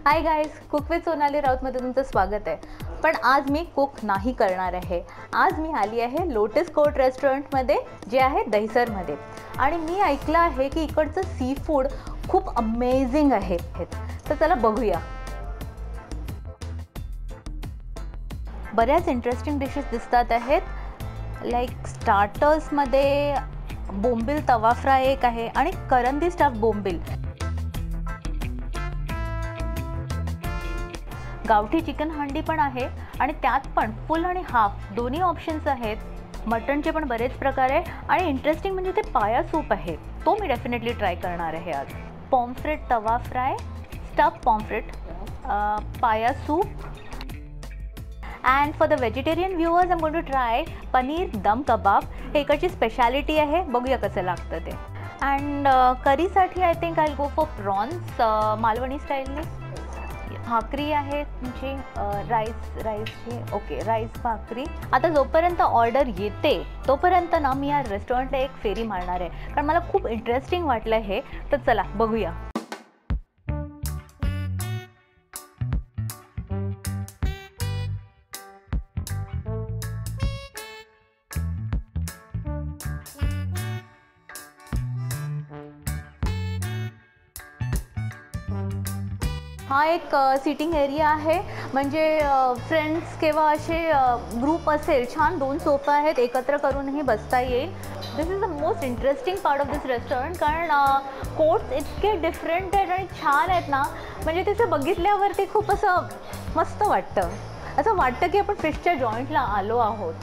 High guys, cook with Sonali Raut मध्ये तुमचं स्वागत आहे। पण आज मी कुक नाही करणार आहे। आज मी आली आहे लोटस कोर्ट रेस्टॉरंटमध्ये जे आहे दहिसरमध्ये। आणि मी ऐकलं आहे की इकडचं सी फूड खूप अमेझिंग आहे। तर चला बघूया। बऱ्याच इंटरेस्टिंग डिशेस दिसतात आहेत। लाईक स्टार्टर्समध्ये बोंबील तवा फ्राय एक आहे आणि करंदी स्टफ बोंबील, गावठी चिकन हंडी पण आहे आणि त्यात पण फुल आणि हाफ दोन्ही ऑप्शन्स आहेत। मटनचे पण बरेच प्रकार आहे आणि इंटरेस्टिंग म्हणजे ते पाया सूप आहे, तो मी डेफिनेटली ट्राय करणार आहे आज। Pomfret tawa fry, stuff pomfret, paya soup. And for the vegetarian viewers I am going to try paneer dum kebab. हे इकडची स्पेशालिटी आहे, बघूया कसं लागतं ते। अँड करीसाठी I think I go for prawns Malvani स्टाईलने। भाकरी आहे तुमची राईसची, ओके राईस भाकरी। आता जोपर्यंत ऑर्डर येते तोपर्यंत ना मी या रेस्टॉरंटला एक फेरी मारणार आहे, कारण मला खूप इंटरेस्टिंग वाटलं हे। तर चला बघूया। हा एक सिटिंग एरिया आहे, म्हणजे फ्रेंड्स किंवा असे ग्रुप असेल छान दोन सोफा आहेत, एकत्र करूनही बसता येईल। This is the most interesting part of this restaurant, कारण कोर्ट्स इतके डिफरंट आहेत आणि छान आहेत ना, म्हणजे तिथे बघितल्यावरती खूप असं मस्त वाटतं। असं वाटतं की आपण फिशच्या जॉईंटला आलो आहोत।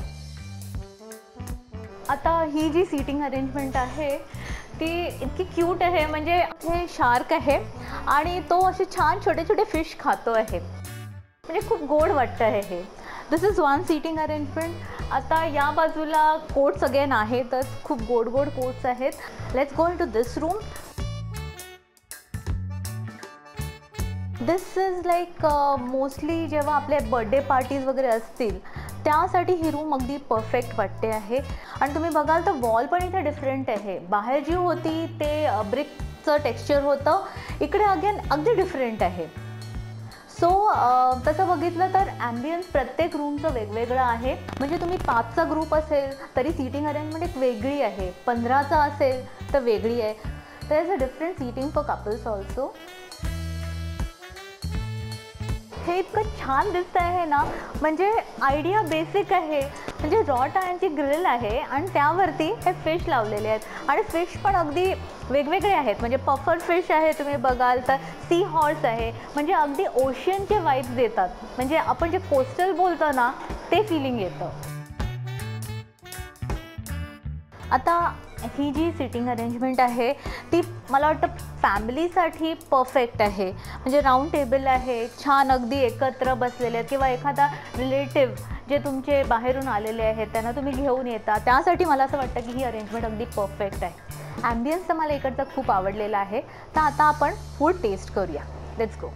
आता ही जी सीटिंग अरेंजमेंट आहे ती इतकी क्यूट आहे, म्हणजे हे शार्क आहे आणि तो असे छान छोटे छोटे फिश खातो आहे, म्हणजे खूप गोड वाटतं आहे हे। This is one seating arrangement. आता या बाजूला कोट्स अगेन आहेतच, खूप गोड गोड कोट्स आहेत। Let's go into this room. This is like mostly जेव्हा आपले बर्थडे पार्टीज वगैरे असतील त्यासाठी ही रूम अगदी परफेक्ट वाटते आहे। आणि तुम्ही बघाल तर वॉल पण इथे डिफरंट आहे। बाहेर जी होती ते ब्रिकचं टेक्स्चर होतं, इकडे अगेन अगदी डिफरंट आहे। सो तसं बघितलं तर ॲम्बियन्स प्रत्येक रूमचं वेगवेगळं आहे। म्हणजे तुम्ही 5चा ग्रुप असेल तरी सीटिंग अरेंजमेंट एक वेगळी आहे, 15चा असेल तर वेगळी आहे। There is a different seating for couples also. हे इतकं छान दिसतं आहे ना, म्हणजे आयडिया बेसिक आहे। म्हणजे रॉ टाळ्यांची ग्रिल आहे आणि त्यावरती हे फिश लावलेले आहेत आणि फिश पण अगदी वेगवेगळे आहेत। म्हणजे पफर फिश आहे, तुम्ही बघाल तर सी हॉर्स आहे, म्हणजे अगदी ओशियनचे वाईब्स देतात। म्हणजे आपण जे कोस्टल बोलतो ना ते फिलिंग येतं। आता ही जी सिटिंग अरेंजमेंट आहे ती मला वाटतं फॅमिलीसाठी परफेक्ट आहे। म्हणजे राऊंड टेबल आहे, छान अगदी एकत्र बसलेले आहेत, किंवा एखादा रिलेटिव्ह जे तुमचे बाहेरून आलेले आहेत त्यांना तुम्ही घेऊन येता, त्यासाठी मला असं वाटतं की ही अरेंजमेंट अगदी परफेक्ट आहे। ॲम्बियन्स तर मला इकडचा खूप आवडलेला आहे। तर आता आपण फूड टेस्ट करूया, लेट्स गो।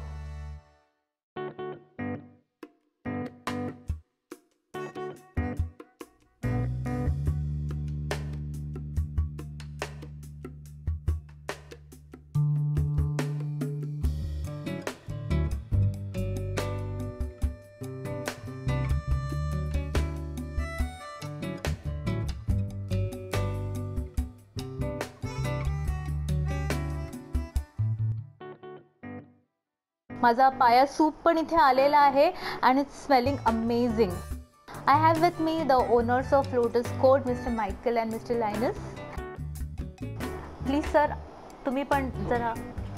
माझा पाया सूप पण इथे आलेला आहे and it's smelling amazing. I have with me the owners of Lotus Court, Mr. Michael and Mr. Linus. Please sir, तुम्ही पण जरा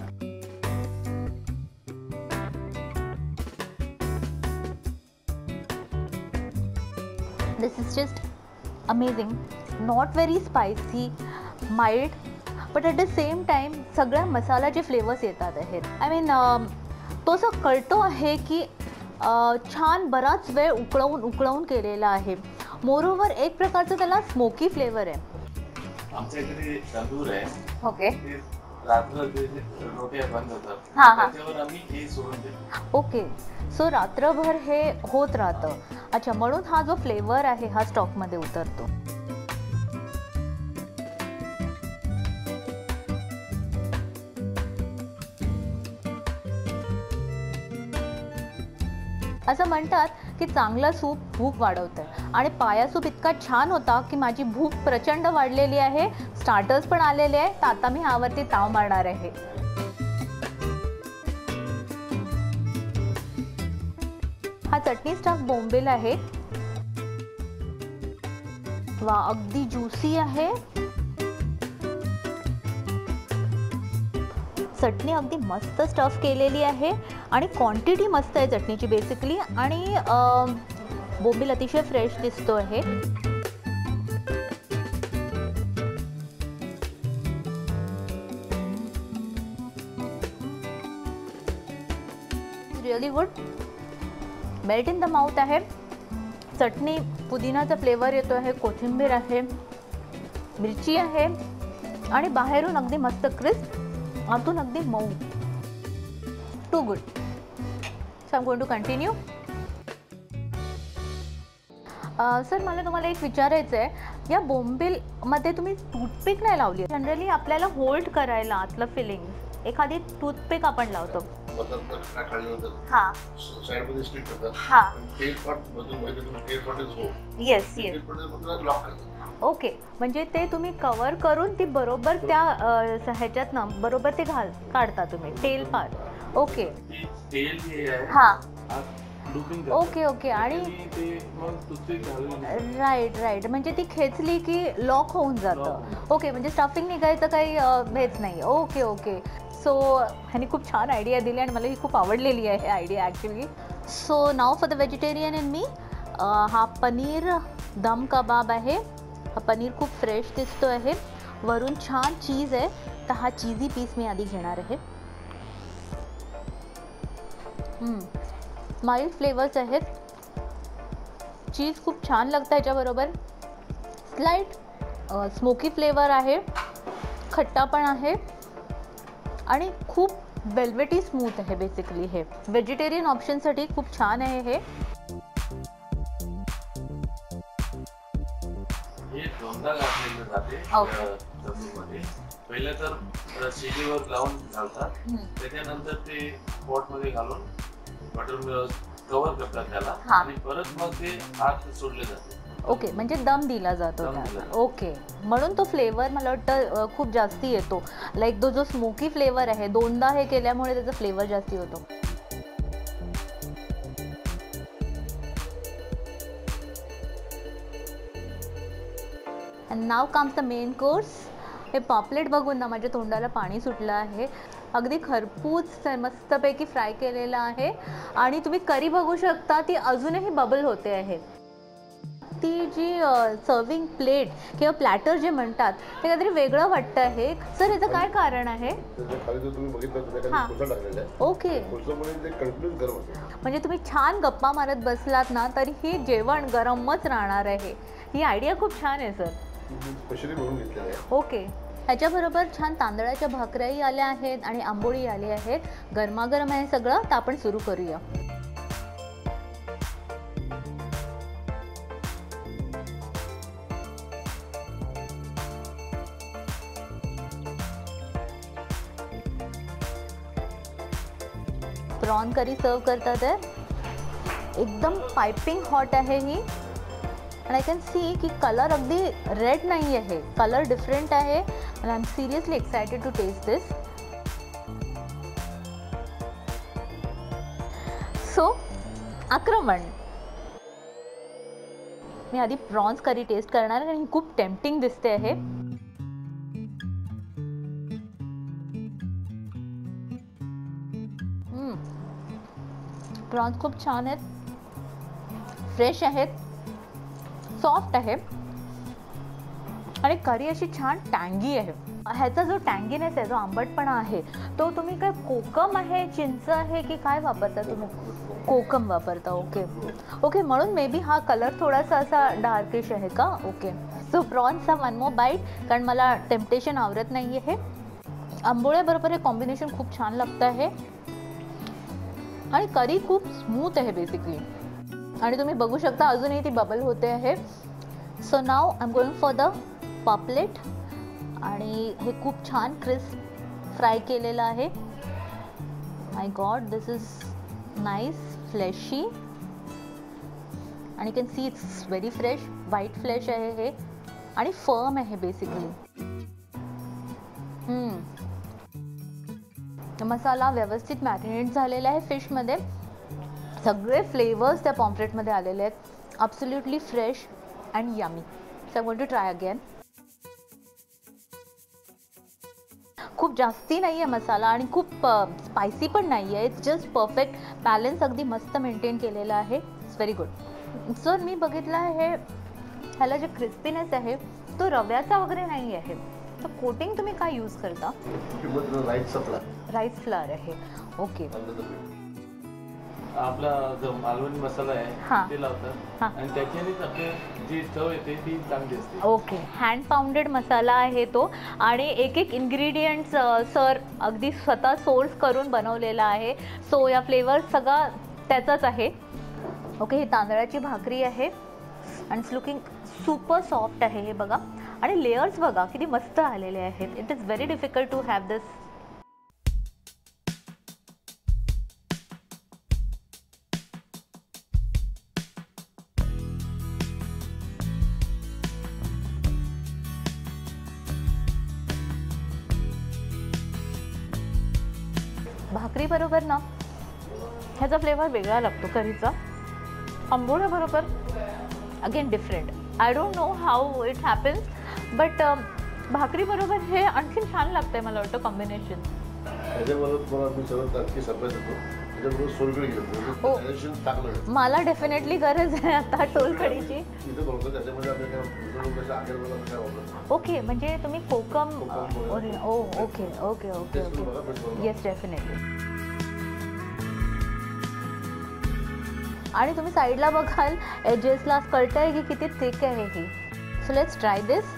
This is just amazing. Not very spicy, mild, but at the same time सगळ्या मसाल्याचे flavours येतात आहेत। I mean तो असं कळतो आहे की छान बराच वेळ उकळवून केलेला आहे। मोरोवर एक प्रकारचं त्याला स्मोकी फ्लेवर आहे। आमच्या इकडे तंदूर आहे, ओके, रात्र रोट्या बंद होतात, त्याच्यावर आम्ही हे सोडून देतो। ओके, सो रात्रभर हे होत राहतं। अच्छा, म्हणून हा जो फ्लेवर आहे हा स्टॉकमध्ये उतरतो। असं म्हणतात की चांगलं सूप भूक वाढवतं आणि पाया सूप इतका छान होता की माझी भूक प्रचंड वाढलेली आहे. स्टार्टर्स पण आलेले आहे, तर आता मी ह्यावरती ताव मारणार आहे. हा चटणी स्टफ बोंबील आहे. वा, अगदी ज्युसी आहे. चटणी अगदी मस्त स्टफ केलेली आहे आणि क्वांटिटी मस्त आहे चटणीची बेसिकली. आणि बोंबील अतिशय फ्रेश दिसतो आहे. Really good. Melt in the mouth आहे. चटणी पुदिनाचा फ्लेवर येतो आहे, कोथिंबीर आहे, मिरची आहे आणि बाहेरून अगदी मस्त क्रिस्प, आतून अगदी मऊ. Too good. So I am going to continue. Sir, मला तुम्हाला एक विचारायचं आहे, या बोंबीलमध्ये तुम्ही टूथपिक नाही लावली. जनरली आपल्याला होल्ड करायला आतलं फिलिंग एखादी टूथपिक आपण लावतो. हां येस येस. ओके, म्हणजे ते तुम्ही कव्हर करून ती बरोबर त्या ह्याच्यातनं बरोबर ते काढता तुम्ही टेल पार्ट. ओके हां ओके ओके. आणि राईट, म्हणजे ती खेचली की लॉक होऊन जातं. ओके, म्हणजे स्टफिंग निघायचं काही हेच नाही. Okay okay. सो ह्यानी खूप छान आयडिया दिली आणि मला ही खूप आवडलेली आहे idea actually. So now for the vegetarian in me. हा पनीर दम कबाब आहे. हा पनीर खूप फ्रेश दिसतो आहे. वरून छान चीज आहे, तर हा चीजी पीस मी आधी घेणार आहे. माइल्ड फ्लेवर्स आहेत. चीज खूप छान लागतं ह्याच्याबरोबर. स्लाइट स्मोकी फ्लेवर आहे, खट्टा पण आहे आणि खूप वेल्वेटी स्मूथ आहे. बेसिकली हे व्हेजिटेरियन ऑप्शनसाठी खूप छान आहे. हे दोनदा घातलेलं जाते चटणीमध्ये. पहिले तर शिगेवर लावून घालतात, त्याच्यानंतर ते पॉटमध्ये घालून बटर कव्हर करतात त्याला आणि परत मग ते आत सोडले जाते. ओके, म्हणजे दम दिला जातो. ओके, म्हणून तो फ्लेवर मला वाटतं खूप जास्ती येतो. लाईक जो स्मोकी फ्लेवर आहे, दोनदा हे केल्यामुळे त्याचा फ्लेवर जास्ती होतो. And now comes the main course. हे पॉपलेट बघून ना माझ्या तोंडाला पाणी सुटलं आहे. अगदी खरपूस मस्तपैकी फ्राय केलेलं आहे आणि तुम्ही करी बघू शकता, ती अजूनही बबल होते आहे. ती जी सर्विंग प्लेट किंवा प्लॅटर जे म्हणतात ते काहीतरी वेगळं वाटतं आहे. सर, याचं काय कारण आहे? ओके, म्हणजे तुम्ही छान गप्पा मारत बसलात ना तरी ही जेवण गरमच राहणार आहे. ही आयडिया खूप छान आहे सर. ओके, ह्याच्याबरोबर छान तांदळाच्या भाकऱ्याही आल्या आहेत आणि आंबोळी आली आहेत. गरमागरम आहे सगळं, तर आपण सुरू करूया. प्रॉन करी सर्व करतात आहे. एकदम पाइपिंग हॉट आहे ही. आणि आय कॅन सी की कलर अगदी रेड नाही आहे, कलर डिफरंट आहे. आणि I am seriously excited to taste this. So आक्रमण. मी आधी प्रॉन्स करी टेस्ट करणार आणि ही खूप टेम्पटिंग दिसते आहे. प्रॉन्स खूप छान आहेत, फ्रेश आहेत, सॉफ्ट आहे आणि करी अशी छान टँगी आहे. ह्याचा जो टँगीनेस आहे, जो आंबटपणा आहे, तो तुम्ही काय कोकम आहे, चिंच आहे की काय वापरता तुम्ही? कोकम वापरता. ओके ओके, म्हणून मे बी हा कलर थोडासा असा डार्किश आहे का? ओके. सो प्रॉन्सचा वन मोर बाईट, कारण मला टेम्पटेशन आवडत नाही आहे. आंबोळ्याबरोबर हे कॉम्बिनेशन खूप छान लागतं आहे आणि करी खूप स्मूथ आहे बेसिकली. आणि तुम्ही बघू शकता अजूनही ती बबल होते आहे. So now I am going for the paplet. आणि हे खूप छान क्रिस्प फ्राय केलेलं आहे. My god, this is nice, fleshy. आणि can see it's very fresh, white flesh आहे हे आणि फर्म आहे बेसिकली. मसाला व्यवस्थित मॅरिनेट झालेला आहे फिशमध्ये. सगळे फ्लेवर्स त्या पॉम्फ्रेटमध्ये आलेले आहेत. Absolutely fresh and yummy. So I want to try again. खूप जास्ती नाही आहे मसाला आणि खूप स्पायसी पण नाही आहे. इट्स जस्ट परफेक्ट बॅलन्स अगदी मस्त मेंटेन केलेला आहे. It's very good. सर मी बघितलं आहे ह्याला जे क्रिस्पीनेस आहे तो रव्याचा वगैरे नाही आहे. तर कोटिंग तुम्ही काय यूज करता? राईस फ्लावर आहे. ओके. आपला जो मालवणी मसाला आहे ते लावतात आणि त्याच्यानेच आपली जी चव येते ती चांगली असते. ओके. हँड पाउंडेड मसाला आहे तो आणि एक एक इन्ग्रेडियंट्स सर अगदी स्वतः सोर्स करून बनवलेला आहे. सो या फ्लेवर सगळा त्याचाच आहे. ओके. ही तांदळाची भाकरी आहे आणि इट्स लुकिंग सुपर सॉफ्ट आहे हे बघा. आणि लेयर्स बघा किती मस्त आलेले आहेत. It is very difficult to have this. भाकरी बरोबर ना ह्याचा फ्लेवर वेगळा लागतो करीचा. आंबोळ्या बरोबर again different. I don't know how it happens but भाकरी बरोबर हे आणखीन छान लागतंय मला वाटतं कॉम्बिनेशन. मला डेफिनेटली गरज आहे आता टोलकढीची. ओके. म्हणजे तुम्ही kokum. Oh okay okay okay okay. Yes definitely. आणि तुम्ही साईडला बघाल एजेसला कळतंय की किती थिक आहे ही. So let's try this.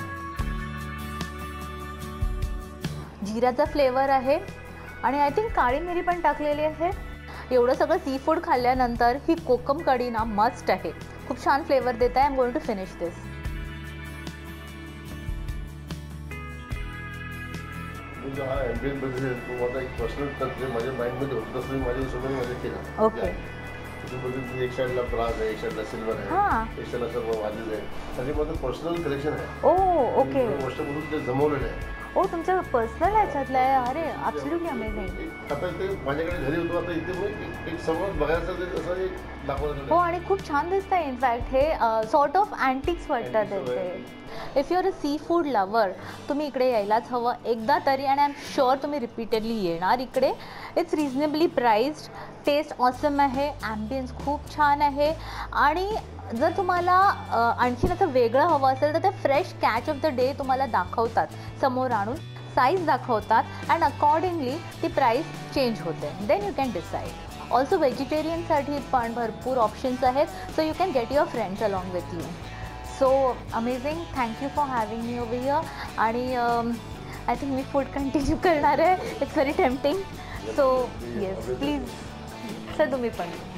जिऱ्याचा फ्लेवर आहे आणि आय थिंक काळी मिरी पण टाकलेली आहे. एवढं सगळं सी फूड खाल्ल्यानंतर ही कोकम कढी ना मस्ट आहे. खूप छान फ्लेवर देत आहे. I am going to finish this. Okay. एक साइडला ब्रास आहे, एक साइडला सिल्वर आहे, एक साइडला सर्व वाजत आहे. आणि माझं पर्सनल कलेक्शन आहे. Oh okay. गोष्ट म्हणून ते जमवलेलं आहे. ओ तुमचं पर्सनल ह्याच्यातलं आहे. अरे ॲब्सोल्युटली अमेझिंग. आता ते माझ्याकडे घरी होतो. आता इथे एक समोर बघायचं ते असं एक दाखवलं. हो आणि खूप छान दिसतंय. इनफॅक्ट हे सॉर्ट ऑफ अँटिक्स वाटतात ते. If you are a seafood lover तुम्ही इकडे यायलाच हवं एकदा तरी. आणि आय एम शुअर तुम्ही रिपीटेडली येणार इकडे. It's reasonably priced. Taste awesome आहे. ॲम्बियन्स खूप छान आहे. आणि जर तुम्हाला आणखीन असं वेगळं हवं असेल तर ते fresh catch of the day तुम्हाला दाखवतात समोर आणून. साईज दाखवतात अँड अकॉर्डिंगली ती प्राईस चेंज होते. Then you can decide. Also व्हेजिटेरियनसाठी पण भरपूर ऑप्शन्स आहेत. So you can get your friends along with you. So amazing. Thank you for having me over here. आणि आय थिंक मी फूड कंटिन्यू करणार आहे. It's very tempting. So yes please sir तुम्ही पण.